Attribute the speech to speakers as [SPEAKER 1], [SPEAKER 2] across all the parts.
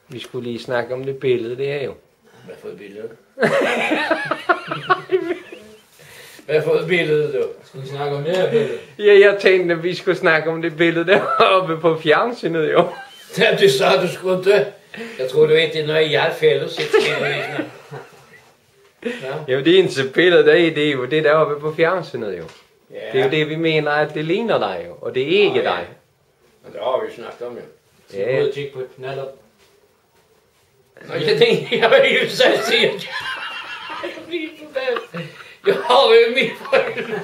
[SPEAKER 1] Vi skulle lige snakke om det billede, det er jo.
[SPEAKER 2] Hvad for et billede? Hvad for et billede, du?
[SPEAKER 3] Skal vi snakke om det her billede?
[SPEAKER 1] Ja, jeg tænkte, at vi skulle snakke om det billede deroppe på fjernsynet, jo.
[SPEAKER 2] Ja, det sagde du sgu ikke. Jeg tror, du ved, det er noget, jeg har fælles. Ja.
[SPEAKER 1] Jo, det eneste billede, der er, det er jo det deroppe på fjernsynet, jo.
[SPEAKER 2] Ja.
[SPEAKER 1] Det er jo det, vi mener, at det ligner dig, jo. Og det er ikke dig.
[SPEAKER 2] Men det har vi snakket om, jo.
[SPEAKER 3] Skal vi ud og kigge på et knaller?
[SPEAKER 2] Nå, jeg tænkte, jeg var ikke så siger. Jeg bliver forbandet. Jeg har jo mit forældre.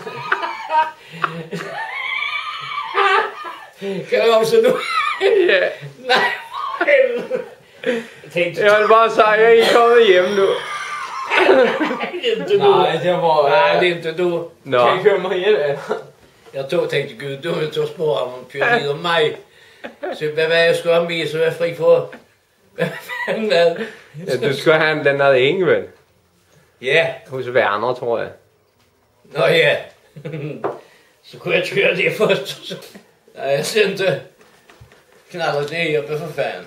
[SPEAKER 2] Kan du også nu?
[SPEAKER 1] Ja.
[SPEAKER 2] Nej, for helvede. Jeg tænkte,
[SPEAKER 1] Jeg vil bare sige, at jeg er ikke kommet hjem nu.
[SPEAKER 2] ikke du.
[SPEAKER 3] Nej, det var...
[SPEAKER 2] Nej, det er ikke du.
[SPEAKER 1] Nå.
[SPEAKER 3] Kan I køre mig hjem, ja?
[SPEAKER 2] Jeg tænkte, gud, du vil tage spor om at køre ned om mig. Så hvad var jeg skulle have med, så er jeg fri for... Hvad fanden hvad?
[SPEAKER 1] Ja, du skal handle noget Ingvild.
[SPEAKER 2] Ja,
[SPEAKER 1] Hos Werner, tror jeg.
[SPEAKER 2] nå ja. Så kunne jeg køre det først. Så... Nej, jeg sendte knaldet det oppe for fanden.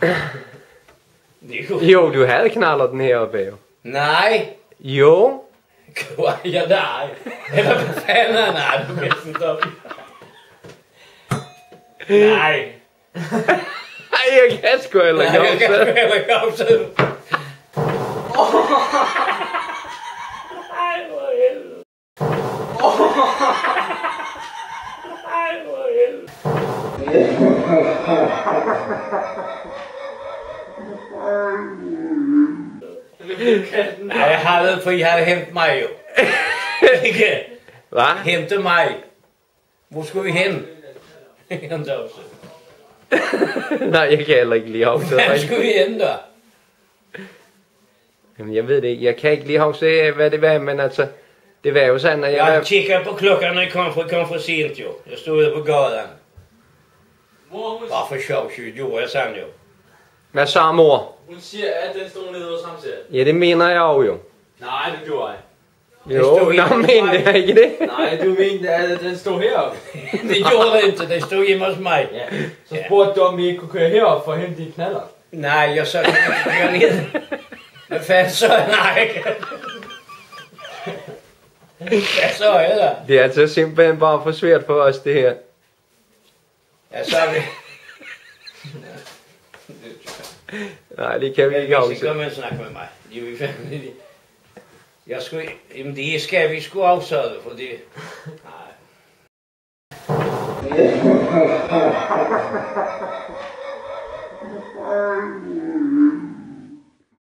[SPEAKER 2] Det kunne...
[SPEAKER 1] Jo, du havde knaller den heroppe, jo.
[SPEAKER 2] Nej.
[SPEAKER 1] Jo.
[SPEAKER 2] Ja, nej. Eller hvad fanden er nej, du kan ikke stoppe. Nej.
[SPEAKER 1] Ej, jeg kan sgu heller ikke
[SPEAKER 2] Nej, jeg kan
[SPEAKER 1] opsætte.
[SPEAKER 2] heller ikke opsætte. Ej, hvor helvede. Ej, hvor helvede. Nej, jeg havde, for I havde hentet mig jo. Ikke?
[SPEAKER 1] Hvad?
[SPEAKER 2] Hente mig. Hvor skulle vi hen? Hente også.
[SPEAKER 1] Nej, jeg kan heller ikke lige huske
[SPEAKER 2] Hvor
[SPEAKER 1] det.
[SPEAKER 2] skulle vi hen da?
[SPEAKER 1] Jamen, jeg ved det ikke. Jeg kan ikke lige huske, hvad det var, men altså... Det var jo sådan, at jeg
[SPEAKER 2] Jeg
[SPEAKER 1] var...
[SPEAKER 2] kiggede på klokken, når jeg kom for sent jo. Jeg stod ude på gaden. Bare for sjov skyld, gjorde jeg sådan jo.
[SPEAKER 1] Hvad så, mor?
[SPEAKER 3] Hun siger, at den stod nede hos ham selv.
[SPEAKER 1] Ja, det mener jeg også jo.
[SPEAKER 3] Nej, det gjorde jeg.
[SPEAKER 1] Jo,
[SPEAKER 2] stod
[SPEAKER 1] nå,
[SPEAKER 2] hjemme hos
[SPEAKER 1] men
[SPEAKER 2] mig.
[SPEAKER 1] det er ikke det.
[SPEAKER 3] Nej, du mente, at den stod heroppe.
[SPEAKER 2] Det gjorde det ikke, det stod hjemme hos mig.
[SPEAKER 3] Ja. Så spurgte du, om vi ikke kunne køre herop for at hente dine knaller.
[SPEAKER 2] Nej, jeg så kan ikke køre ned. Hvad fanden så? Nej. Hvad så er der?
[SPEAKER 1] Det er altså simpelthen bare for svært for os, det her.
[SPEAKER 2] Ja, så er vi...
[SPEAKER 1] Nej, det kan vi ikke
[SPEAKER 2] Hvis I
[SPEAKER 1] huske.
[SPEAKER 2] kommer og snakke med mig. De er jo i fanden. Jeg skulle... Jamen det skal vi sgu afsøge, for det... Nej.